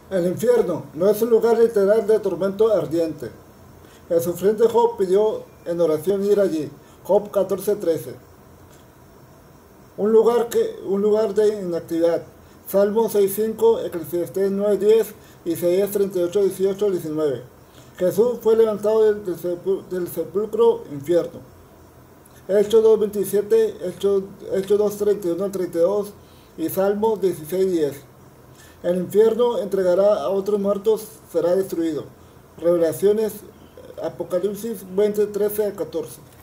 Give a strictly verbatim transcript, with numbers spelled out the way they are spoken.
El infierno no es un lugar literal de tormento ardiente. El sufriente Job pidió en oración ir allí. Job catorce trece. Un lugar, que, un lugar de inactividad. Salmo seis cinco, Eclesiastés nueve diez, Isaías treinta y ocho dieciocho diecinueve. Jesús fue levantado del, del, sepul del sepulcro infierno. Hechos dos veintisiete, Hechos, Hechos dos treinta y uno al treinta y dos y Salmo dieciséis diez. El infierno entregará a otros muertos, será destruido. Revelaciones, Apocalipsis veinte trece a catorce.